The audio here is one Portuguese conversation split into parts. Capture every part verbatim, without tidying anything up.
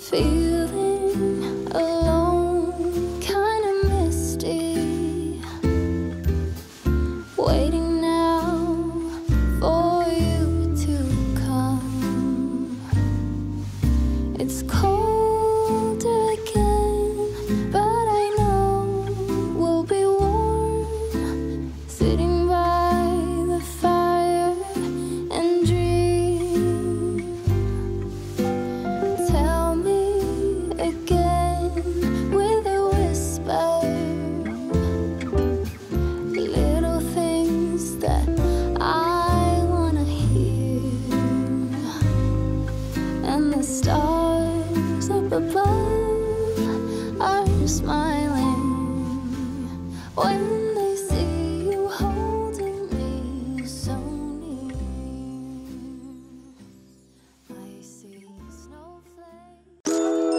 Feeling alone, kinda misty, waiting now for you to come. It's cold again, but I know we'll be warm, sitting by the fire and dream. Tell me again with a whisper, little things that I wanna hear, and the stars up above are smiling when they see you holding me so near. I see snowflakes.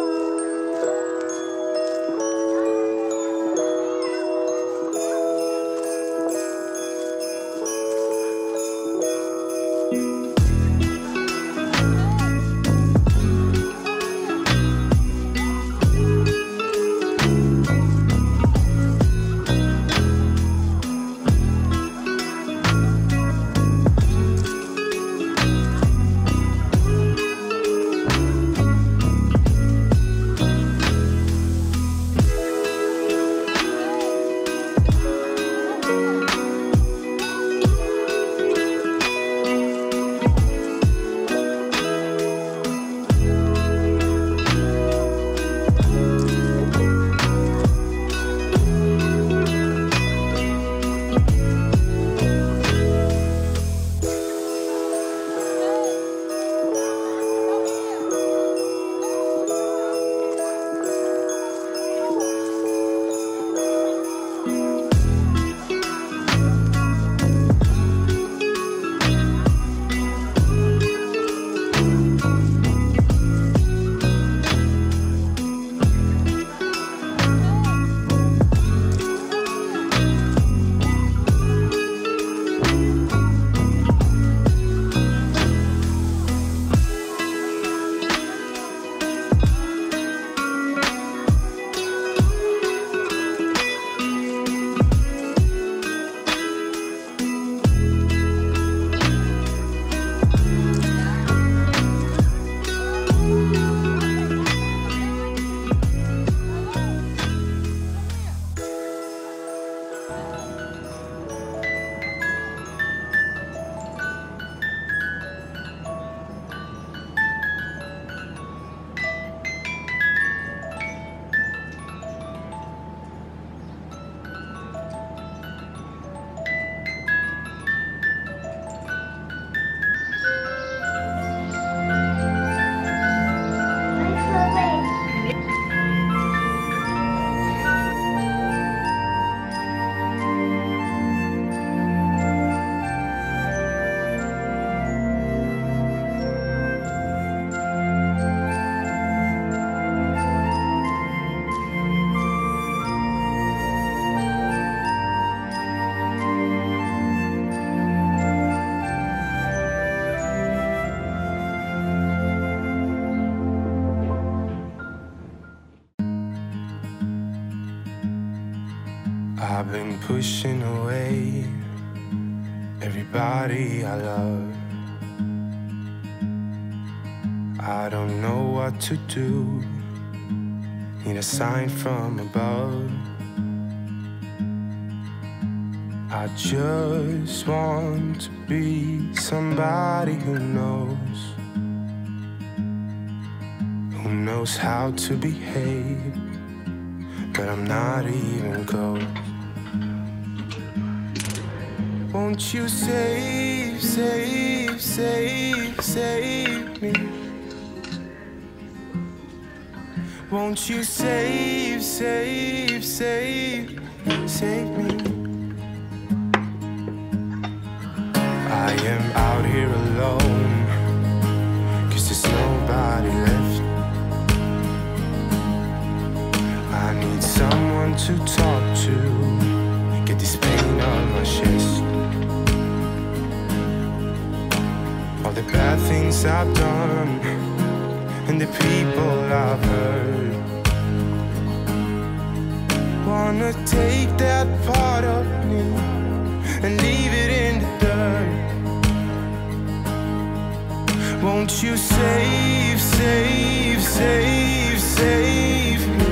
I've been pushing away everybody I love. I don't know what to do, need a sign from above. I just want to be somebody who knows, who knows how to behave, but I'm not even close. Won't you save, save, save, save me? Won't you save, save, save, save me? I am out here alone, 'cause there's nobody left. I need someone to talk to, get this pain on my chest. All the bad things I've done, and the people I've hurt. Wanna take that part of me and leave it in the dirt. Won't you save, save, save, save me?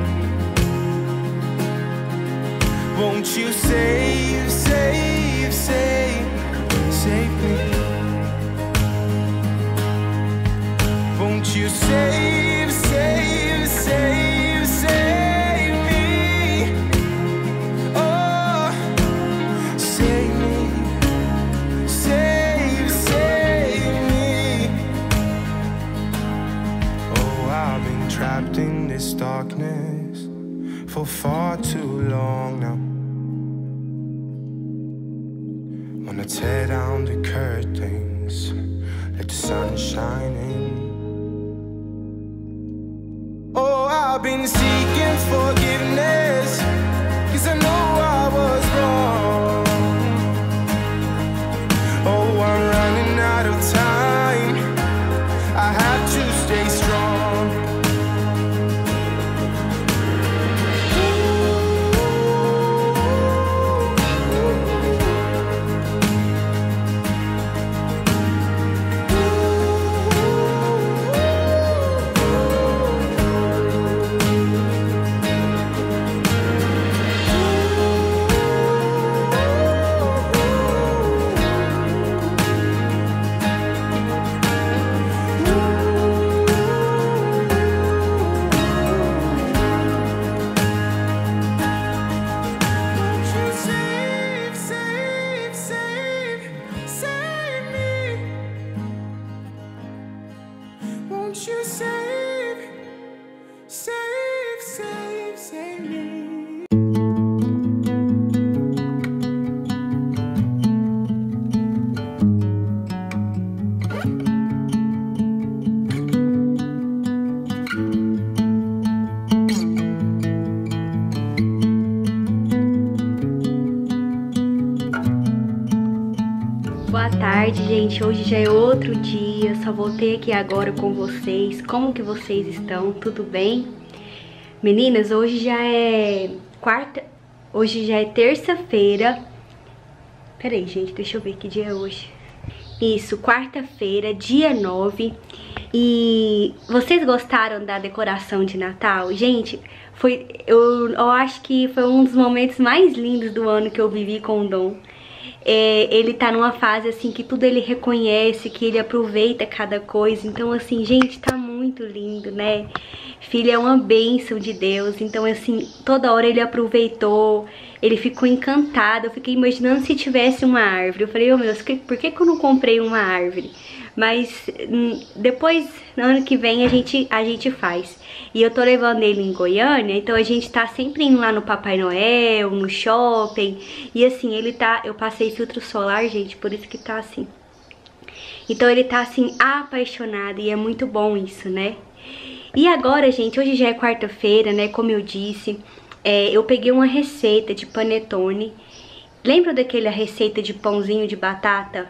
Won't you save, save, save, save me? Won't you save, save, save, save me? Oh, save me, save, save me. Oh, I've been trapped in this darkness for far too long now. Wanna tear down the curtains, let the sun shine in. Oh, I've been seeking forgiveness, 'cause I know I was wrong. Oh, I'm running out of time, I have to stay strong. Won't you save, save, save, save me? Boa tarde, gente. Hoje já é outro dia, só voltei aqui agora com vocês. Como que vocês estão? Tudo bem? Meninas, hoje já é quarta... Hoje já é terça-feira. Peraí, gente, deixa eu ver que dia é hoje. Isso, quarta-feira, dia nove. E vocês gostaram da decoração de Natal? Gente, foi, eu, eu acho que foi um dos momentos mais lindos do ano que eu vivi com o Dom. É, ele tá numa fase assim que tudo ele reconhece, que ele aproveita cada coisa. Então assim, gente, tá muito lindo, né? Filho é uma bênção de Deus. Então assim, toda hora ele aproveitou, ele ficou encantado. Eu fiquei imaginando se tivesse uma árvore. Eu falei, oh meu Deus, por que que eu não comprei uma árvore? Mas depois, no ano que vem, a gente, a gente faz. E eu tô levando ele em Goiânia, então a gente tá sempre indo lá no Papai Noel, no shopping. E assim, ele tá... Eu passei filtro solar, gente, por isso que tá assim. Então ele tá assim, apaixonado, e é muito bom isso, né? E agora, gente, hoje já é quarta-feira, né? Como eu disse, é, eu peguei uma receita de panetone. Lembra daquela receita de pãozinho de batata?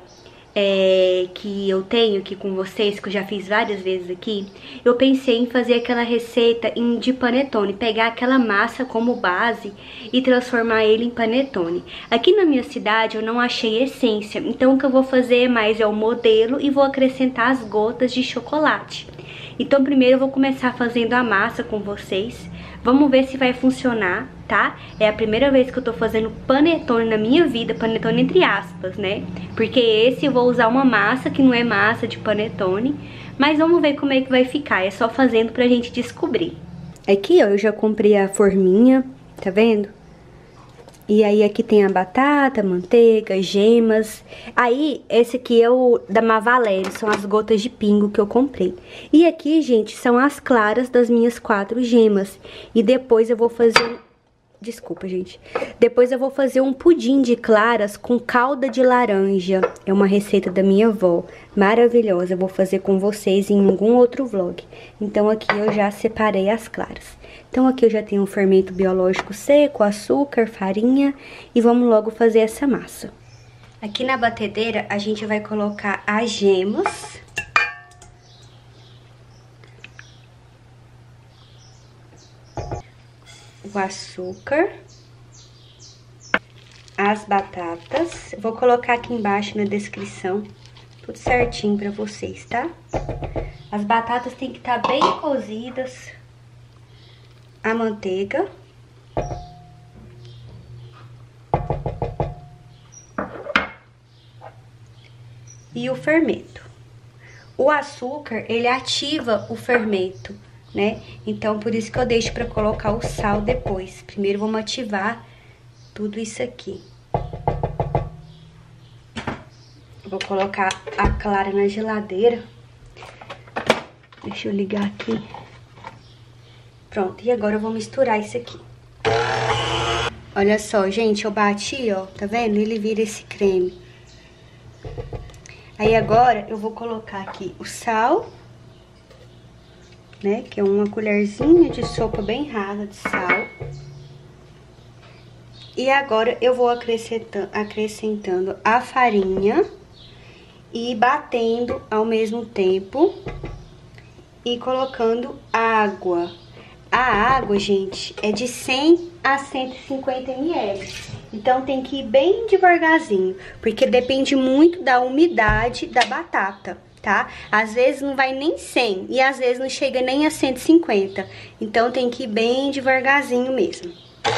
É, que eu tenho aqui com vocês, que eu já fiz várias vezes aqui. Eu pensei em fazer aquela receita em, de panetone, pegar aquela massa como base e transformar ele em panetone. Aqui na minha cidade eu não achei essência, então o que eu vou fazer mais é o modelo e vou acrescentar as gotas de chocolate. Então primeiro eu vou começar fazendo a massa com vocês. Vamos ver se vai funcionar, tá? É a primeira vez que eu tô fazendo panetone na minha vida, panetone entre aspas, né? Porque esse eu vou usar uma massa que não é massa de panetone, mas vamos ver como é que vai ficar, é só fazendo pra gente descobrir. Aqui, ó, eu já comprei a forminha, tá vendo? E aí aqui tem a batata, manteiga, gemas. Aí esse aqui é o da Mavalério, são as gotas de pingo que eu comprei. E aqui, gente, são as claras das minhas quatro gemas. E depois eu vou fazer... Desculpa, gente. Depois eu vou fazer um pudim de claras com calda de laranja. É uma receita da minha avó, maravilhosa. Eu vou fazer com vocês em algum outro vlog. Então aqui eu já separei as claras. Então aqui eu já tenho um fermento biológico seco, açúcar, farinha e vamos logo fazer essa massa. Aqui na batedeira a gente vai colocar as gemas. o açúcar, as batatas. Vou colocar aqui embaixo na descrição tudo certinho pra vocês, tá? As batatas tem que estar bem cozidas. A manteiga. E o fermento. O açúcar, ele ativa o fermento, né? Então, por isso que eu deixo pra colocar o sal depois. Primeiro, vamos ativar tudo isso aqui. Vou colocar a clara na geladeira. Deixa eu ligar aqui. Pronto, e agora eu vou misturar isso aqui. Olha só, gente, eu bati, ó, tá vendo? Ele vira esse creme. Aí agora eu vou colocar aqui o sal, né? Que é uma colherzinha de sopa bem rasa de sal. E agora eu vou acrescentando, acrescentando a farinha e batendo ao mesmo tempo e colocando água. A água, gente, é de cem a cento e cinquenta mililitros. Então tem que ir bem devagarzinho, porque depende muito da umidade da batata, tá? Às vezes não vai nem cem e às vezes não chega nem a cento e cinquenta. Então tem que ir bem devagarzinho mesmo.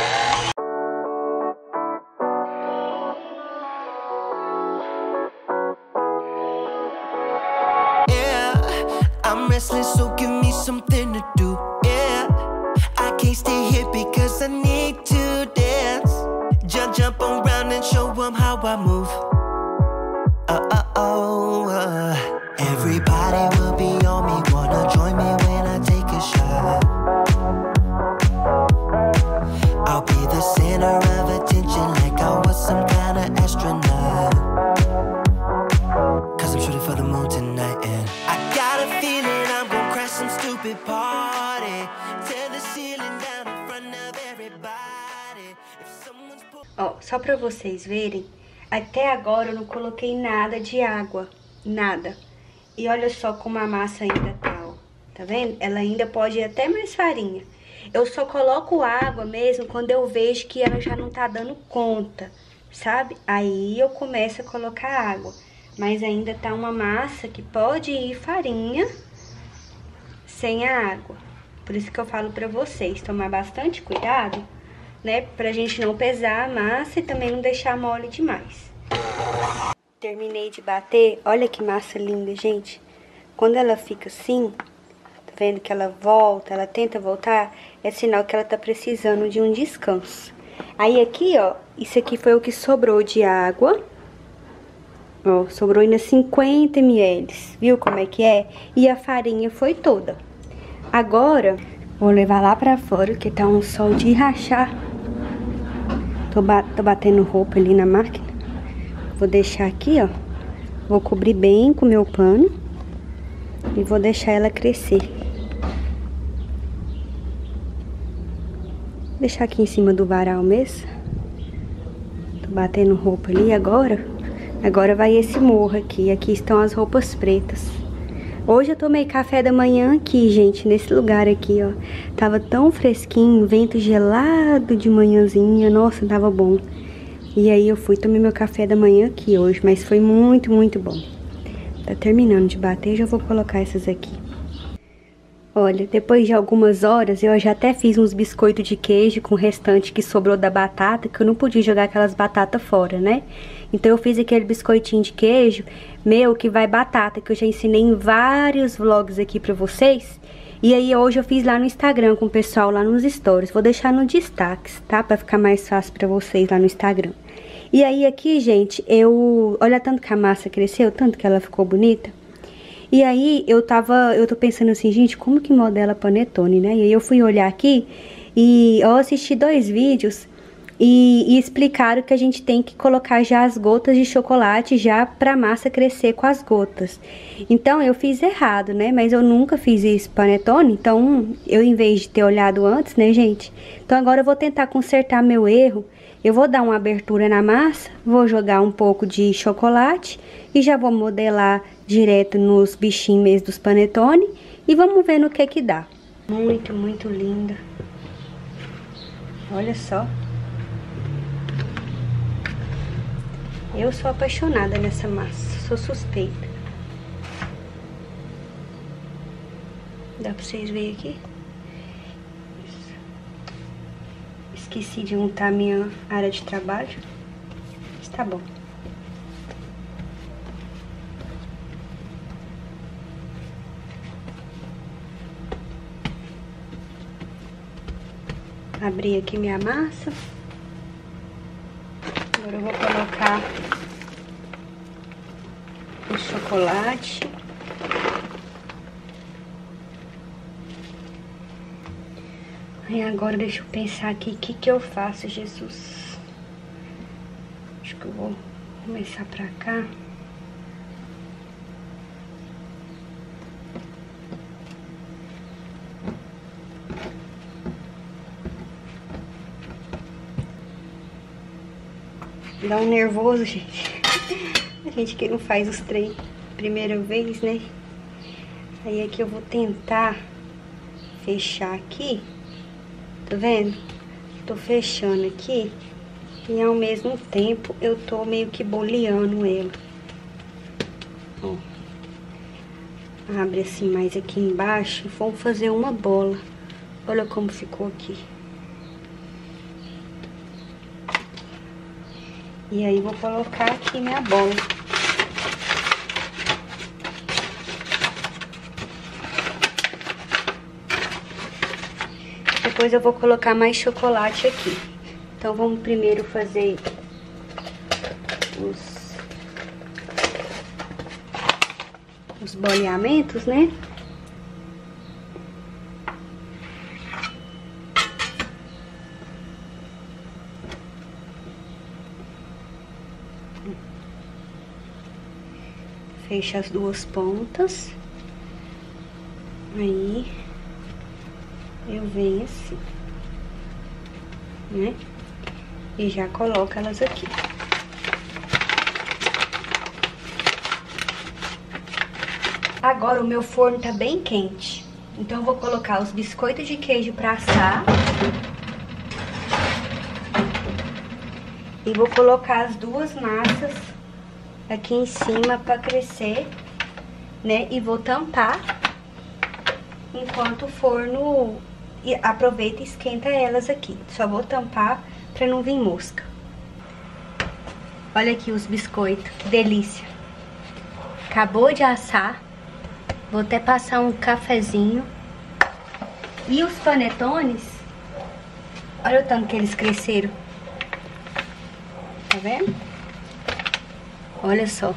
Restless, so give me something to do, yeah. I can't stay here because I need to dance. Jump, jump around and show them how I move. Uh, uh, oh, uh. Everybody will be on me, wanna join me when I take a shot. I'll be the center of attention like I was some kind of astronaut. Cause I'm shooting for the moon tonight and I got a feeling some stupid party. Tear the ceiling down in front of everybody. If someone's... Ó, só pra vocês verem, até agora eu não coloquei nada de água, nada. E olha só como a massa ainda tá, ó. Tá vendo? Ela ainda pode ir até mais farinha. Eu só coloco água mesmo quando eu vejo que ela já não tá dando conta, sabe? Aí eu começo a colocar água. Mas ainda tá uma massa que pode ir farinha sem a água. Por isso que eu falo pra vocês tomar bastante cuidado, né? Pra gente não pesar a massa e também não deixar mole demais. Terminei de bater. Olha que massa linda, gente. Quando ela fica assim, tá vendo que ela volta, ela tenta voltar, é sinal que ela tá precisando de um descanso. Aí aqui, ó, isso aqui foi o que sobrou de água. Ó, sobrou ainda cinquenta mililitros. Viu como é que é? E a farinha foi toda. Agora, vou levar lá pra fora, que tá um sol de rachar. Tô, ba tô batendo roupa ali na máquina. Vou deixar aqui, ó. Vou cobrir bem com o meu pano. E vou deixar ela crescer. Vou deixar aqui em cima do varal mesmo. Tô batendo roupa ali agora. Agora vai esse morro aqui. Aqui estão as roupas pretas. Hoje eu tomei café da manhã aqui, gente, nesse lugar aqui, ó. Tava tão fresquinho, vento gelado de manhãzinha, nossa, tava bom. E aí eu fui, tomei meu café da manhã aqui hoje, mas foi muito, muito bom. Tá terminando de bater, já vou colocar essas aqui. Olha, depois de algumas horas, eu já até fiz uns biscoitos de queijo com o restante que sobrou da batata, que eu não podia jogar aquelas batatas fora, né? Então eu fiz aquele biscoitinho de queijo meu que vai batata, que eu já ensinei em vários vlogs aqui pra vocês. E aí hoje eu fiz lá no Instagram com o pessoal lá nos stories. Vou deixar no destaques, tá? Pra ficar mais fácil pra vocês lá no Instagram. E aí aqui, gente, eu... Olha tanto que a massa cresceu, tanto que ela ficou bonita. E aí eu tava... Eu tô pensando assim, gente, como que modela panetone, né? E aí eu fui olhar aqui e eu assisti dois vídeos... E, e explicaram que a gente tem que colocar já as gotas de chocolate já pra massa crescer com as gotas. Então eu fiz errado, né? Mas eu nunca fiz isso panetone, então eu, em vez de ter olhado antes, né, gente? Então agora eu vou tentar consertar meu erro. Eu vou dar uma abertura na massa, vou jogar um pouco de chocolate e já vou modelar direto nos bichinhos mesmo dos panetone e vamos ver no que que dá. Muito, muito linda. Olha só. Eu sou apaixonada nessa massa, sou suspeita. Dá pra vocês verem aqui? Isso. Esqueci de untar minha área de trabalho. Mas tá bom. Abri aqui minha massa. Agora eu vou colocar o chocolate. Aí agora deixa eu pensar aqui o que que eu faço, Jesus. Acho que eu vou começar pra cá. Dá um nervoso, gente. A gente que não faz os trem primeira vez, né? Aí aqui eu vou tentar fechar aqui. Tá vendo? Tô fechando aqui. E ao mesmo tempo eu tô meio que boleando ele. Ó. Abre assim mais aqui embaixo e vamos fazer uma bola. Olha como ficou aqui. E aí vou colocar aqui minha bola. Depois eu vou colocar mais chocolate aqui. Então vamos primeiro fazer os, os boleamentos, né? Fecha as duas pontas. Aí eu venho assim, né? E já coloco elas aqui. Agora o meu forno tá bem quente. Então eu vou colocar os biscoitos de queijo pra assar. E vou colocar as duas massas aqui em cima pra crescer, né? E vou tampar enquanto o forno aproveita e esquenta elas aqui. Só vou tampar pra não vir mosca. Olha aqui os biscoitos, que delícia. Acabou de assar. Vou até passar um cafezinho. E os panetones, olha o tanto que eles cresceram. Tá vendo? Olha só.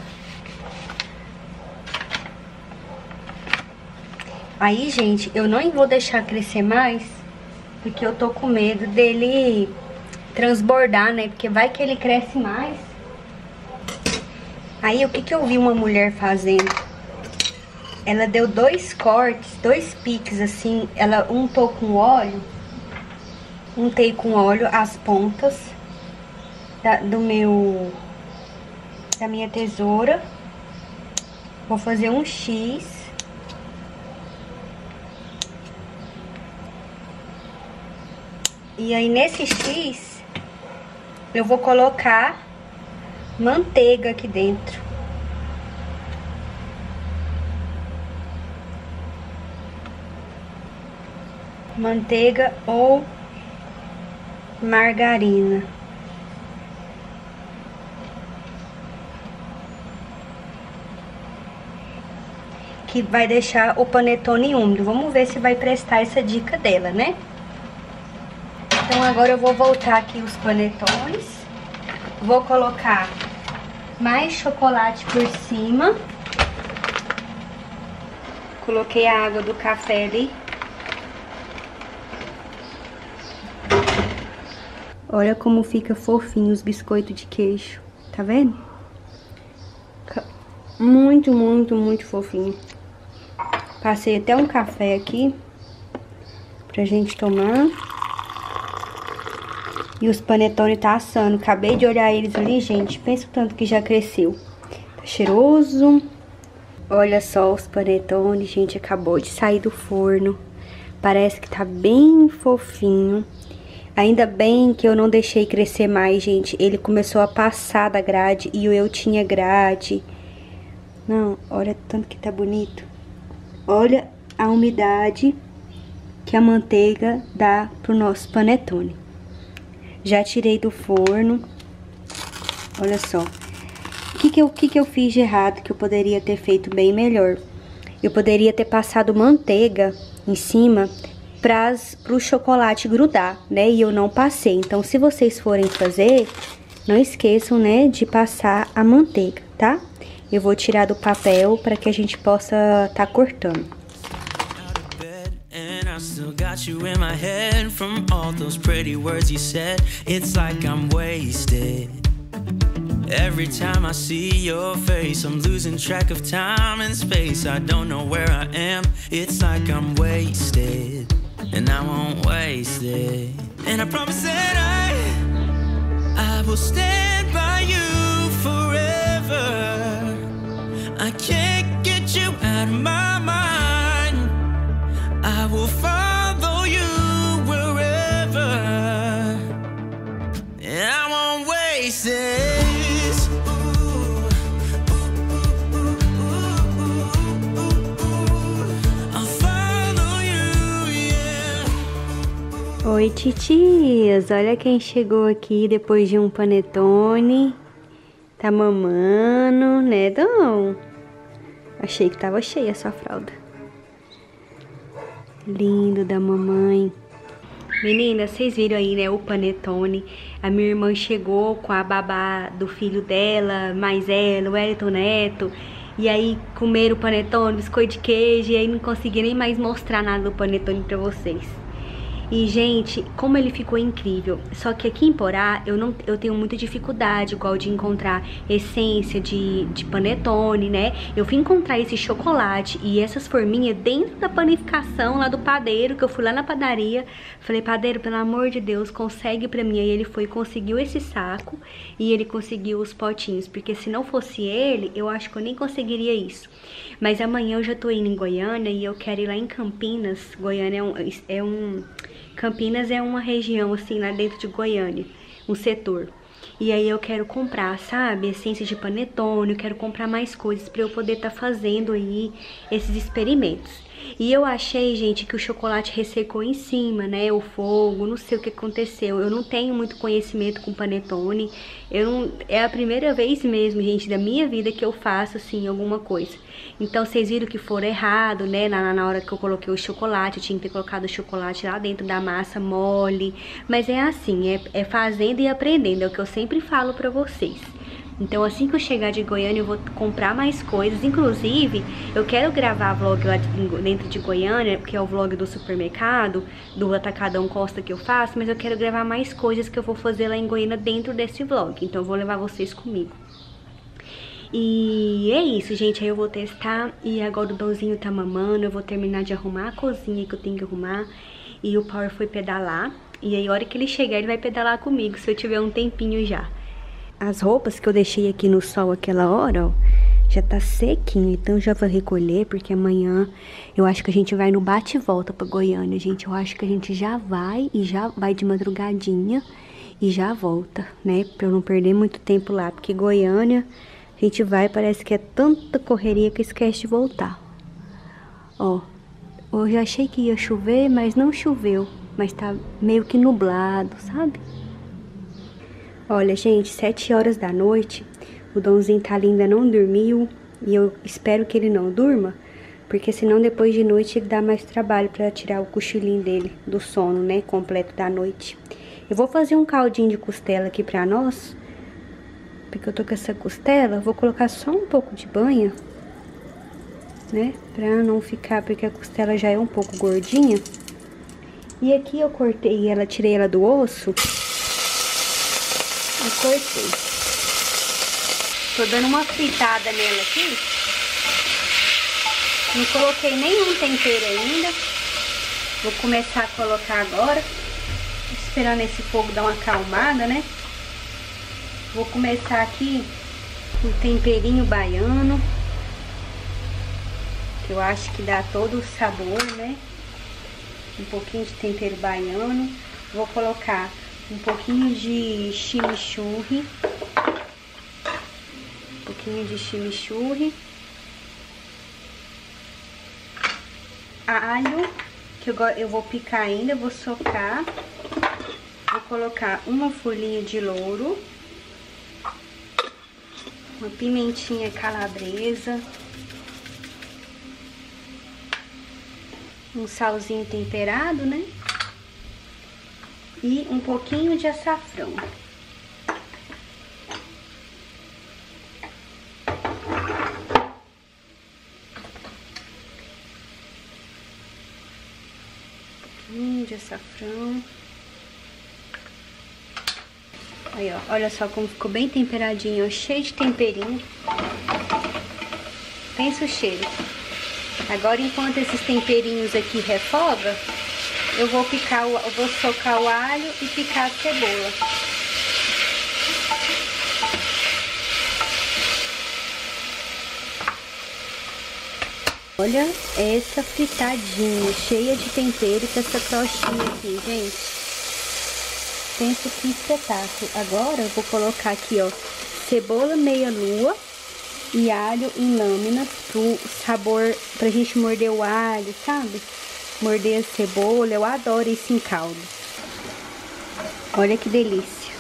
Aí, gente, eu não vou deixar crescer mais, porque eu tô com medo dele transbordar, né? Porque vai que ele cresce mais. Aí, o que que eu vi uma mulher fazendo? Ela deu dois cortes, dois piques, assim. Ela untou com óleo. Untei com óleo as pontas da, do meu... da minha tesoura. Vou fazer um X. E aí nesse X eu vou colocar manteiga aqui dentro. Manteiga ou margarina. Que vai deixar o panetone úmido. Vamos ver se vai prestar essa dica dela, né? Então agora eu vou voltar aqui os panetones. Vou colocar mais chocolate por cima. Coloquei a água do café ali. Olha como fica fofinho os biscoitos de queijo. Tá vendo? Muito, muito, muito fofinho. Passei até um café aqui pra gente tomar. E os panetones tá assando. Acabei de olhar eles ali, gente. Pensa o tanto que já cresceu. Tá cheiroso. Olha só os panetones, gente. Acabou de sair do forno. Parece que tá bem fofinho. Ainda bem que eu não deixei crescer mais, gente. Ele começou a passar da grade e eu tinha grade. Não, olha tanto que tá bonito. Olha a umidade que a manteiga dá pro nosso panetone. Já tirei do forno. Olha só. O que que eu, que que eu fiz de errado que eu poderia ter feito bem melhor? Eu poderia ter passado manteiga em cima para o chocolate grudar, né? E eu não passei. Então, se vocês forem fazer, não esqueçam, né, de passar a manteiga, tá? Eu vou tirar do papel para que a gente possa tá cortando. Every time I see your face, I'm losing track of time and space. I don't know where I am, it's like I'm wasted, and I won't waste it. And I promise that I, I will stand by you forever. I can't get you out of my mind. I will follow you wherever, and I won't waste it. Oi, titias, olha quem chegou aqui depois de um panetone. Tá mamando, né, Dom? Achei que tava cheia a sua fralda. Lindo da mamãe. Meninas, vocês viram aí, né, o panetone. A minha irmã chegou com a babá do filho dela, mais ela, o Wellington Neto. E aí comeram o panetone, biscoito de queijo, e aí não consegui nem mais mostrar nada do panetone pra vocês. E, gente, como ele ficou incrível. Só que aqui em Porá, eu, não, eu tenho muita dificuldade, igual de encontrar essência de, de panetone, né? Eu fui encontrar esse chocolate e essas forminhas dentro da panificação lá do padeiro, que eu fui lá na padaria. Falei, padeiro, pelo amor de Deus, consegue pra mim. Aí ele foi, conseguiu esse saco e ele conseguiu os potinhos. Porque se não fosse ele, eu acho que eu nem conseguiria isso. Mas amanhã eu já tô indo em Goiânia e eu quero ir lá em Campinas. Goiânia é um... É um Campinas é uma região, assim, lá dentro de Goiânia, um setor. E aí eu quero comprar, sabe, essência de panetone, eu quero comprar mais coisas pra eu poder tá fazendo aí esses experimentos. E eu achei, gente, que o chocolate ressecou em cima, né, o fogo, não sei o que aconteceu. Eu não tenho muito conhecimento com panetone, eu não, é a primeira vez mesmo, gente, da minha vida que eu faço, assim, alguma coisa. Então, vocês viram que foram errado, né, na, na hora que eu coloquei o chocolate, eu tinha que ter colocado o chocolate lá dentro da massa mole. Mas é assim, é, é fazendo e aprendendo, é o que eu sempre falo pra vocês. Então, assim que eu chegar de Goiânia, eu vou comprar mais coisas. Inclusive, eu quero gravar vlog lá dentro de Goiânia, que é o vlog do supermercado, do Atacadão Costa que eu faço. Mas eu quero gravar mais coisas que eu vou fazer lá em Goiânia dentro desse vlog. Então, eu vou levar vocês comigo. E é isso, gente. Aí eu vou testar. E agora o Donzinho tá mamando. Eu vou terminar de arrumar a cozinha que eu tenho que arrumar. E o Power foi pedalar. E aí, a hora que ele chegar, ele vai pedalar comigo, se eu tiver um tempinho já. As roupas que eu deixei aqui no sol aquela hora, ó, já tá sequinho. Então já vou recolher, porque amanhã eu acho que a gente vai no bate e volta pra Goiânia, gente. Eu acho que a gente já vai e já vai de madrugadinha e já volta, né? Pra eu não perder muito tempo lá, porque Goiânia a gente vai, parece que é tanta correria que esquece de voltar. Ó, hoje eu achei que ia chover, mas não choveu. Mas tá meio que nublado, sabe? Olha, gente, sete horas da noite, o Donzinho tá ali, ainda não dormiu, e eu espero que ele não durma, porque senão depois de noite ele dá mais trabalho pra tirar o cochilinho dele do sono, né, completo da noite. Eu vou fazer um caldinho de costela aqui pra nós, porque eu tô com essa costela, vou colocar só um pouco de banha, né, pra não ficar, porque a costela já é um pouco gordinha. E aqui eu cortei ela, tirei ela do osso. Eu cortei. Tô dando uma fritada nela aqui. Não coloquei nenhum tempero ainda. Vou começar a colocar agora. Esperando esse fogo dar uma acalmada, né? Vou começar aqui um temperinho baiano, que eu acho que dá todo o sabor, né? Um pouquinho de tempero baiano. Vou colocar um pouquinho de chimichurri. Um pouquinho de chimichurri. Alho, que eu, eu vou picar ainda, vou socar. Vou colocar uma folhinha de louro. Uma pimentinha calabresa. Um salzinho temperado, né? E um pouquinho de açafrão. Um pouquinho de açafrão. Aí, ó, olha só como ficou bem temperadinho, ó, cheio de temperinho. Pensa o cheiro. Agora, enquanto esses temperinhos aqui refogam, eu vou picar, o, eu vou socar o alho e picar a cebola. Olha essa fritadinha, cheia de tempero com essa crostinha aqui, gente. Pensa que espetáculo. Agora eu vou colocar aqui, ó, cebola meia-lua e alho em lâminas pro sabor, pra gente morder o alho, sabe? Morder a cebola, eu adoro isso em caldo. Olha que delícia.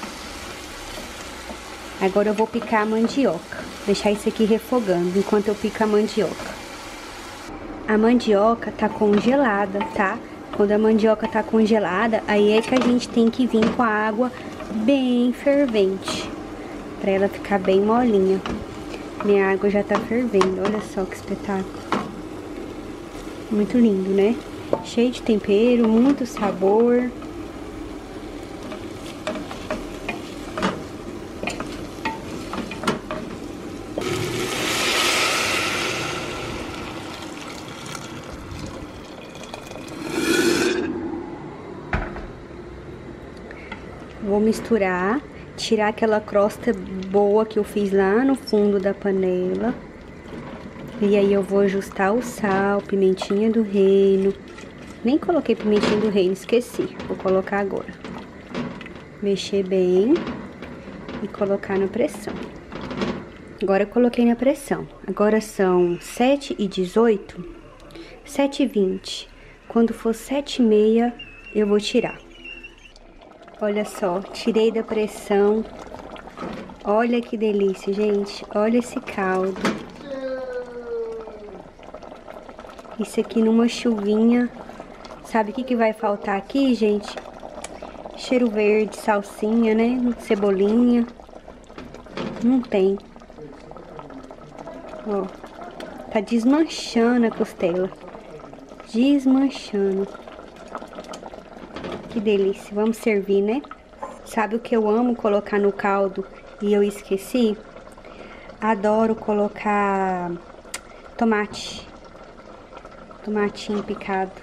Agora eu vou picar a mandioca. Deixar isso aqui refogando enquanto eu pico a mandioca. A mandioca tá congelada, tá? Quando a mandioca tá congelada, aí é que a gente tem que vir com a água bem fervente, pra ela ficar bem molinha. Minha água já tá fervendo, olha só que espetáculo. Muito lindo, né? Cheio de tempero, muito sabor. Vou misturar, tirar aquela crosta boa que eu fiz lá no fundo da panela. E aí eu vou ajustar o sal, pimentinha do reino. Nem coloquei pimentinha do reino, esqueci. Vou colocar agora. Mexer bem e colocar na pressão. Agora eu coloquei na pressão. Agora são sete e dezoito, sete e vinte. Quando for sete e meia, eu vou tirar. Olha só, tirei da pressão. Olha que delícia, gente. Olha esse caldo. Isso aqui numa chuvinha. Sabe o que que vai faltar aqui, gente? Cheiro verde, salsinha, né? Cebolinha. Não tem. Ó, tá desmanchando a costela. Desmanchando. Que delícia, vamos servir, né? Sabe o que eu amo colocar no caldo e eu esqueci? Adoro colocar tomate. Tomatinho picado.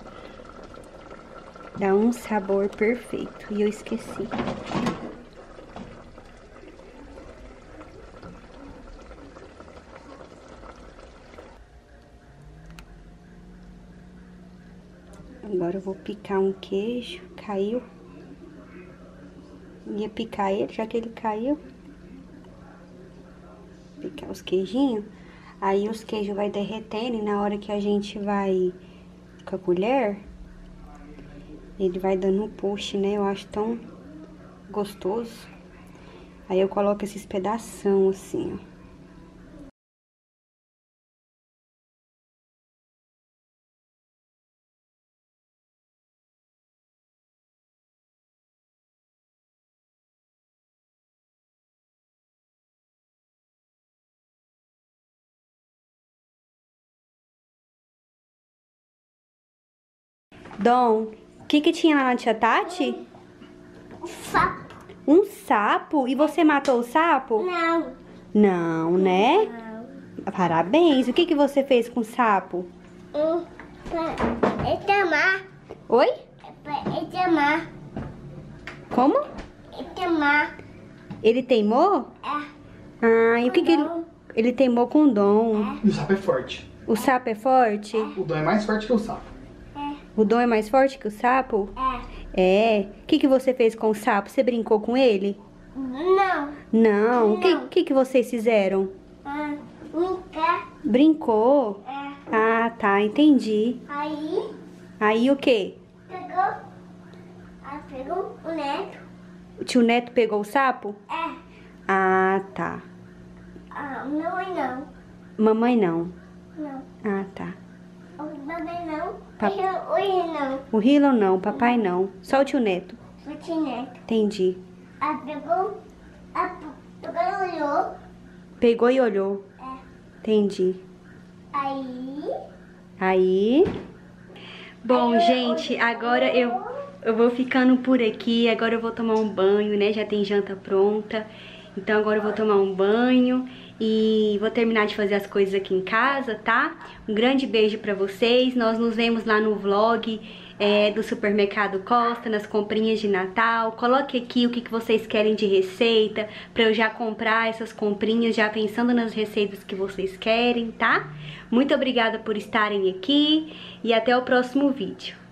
Dá um sabor perfeito e eu esqueci. Agora eu vou picar um queijo, caiu. Ia picar ele, já que ele caiu. Picar os queijinhos. Aí os queijos vai derretendo e na hora que a gente vai com a colher, ele vai dando um push, né? Eu acho tão gostoso. Aí eu coloco esses pedação assim, ó. Dom, o que que tinha lá na tia Tati? Um sapo. Um sapo? E você matou o sapo? Não. Não, né? Não. Parabéns. O que que você fez com o sapo? Um. É tamar. Oi? É tamar. Como? É tamar. Ele teimou? É. Ah, e o que que ele... Dom. Ele teimou com o Dom. E o sapo é forte. O sapo é forte? O Dom é mais forte que o sapo. O Dom é mais forte que o sapo? É. É? O que, que você fez com o sapo? Você brincou com ele? Não. Não. O que, Não. que, que vocês fizeram? Ah, brincar. Brincou? É. Ah, tá, entendi. Aí, Aí o quê? pegou. Aí pegou o neto. O tio Neto pegou o sapo? É. Ah, tá. Ah, não, não. Mamãe não. Não. Ah, tá. O bebê não. Pa- O ele não. O Hilo não, papai não. Só o tio Neto. O tio neto. Entendi. Aí pegou. Aí pegou, olhou. Pegou e olhou. É. Entendi. Aí. Aí. Bom, gente, agora eu, eu vou ficando por aqui. Agora eu vou tomar um banho, né? Já tem janta pronta. Então agora eu vou tomar um banho e vou terminar de fazer as coisas aqui em casa, tá? Um grande beijo pra vocês. Nós nos vemos lá no vlog é, do Supermercado Costa, nas comprinhas de Natal. Coloque aqui o que, que vocês querem de receita, pra eu já comprar essas comprinhas, já pensando nas receitas que vocês querem, tá? Muito obrigada por estarem aqui e até o próximo vídeo.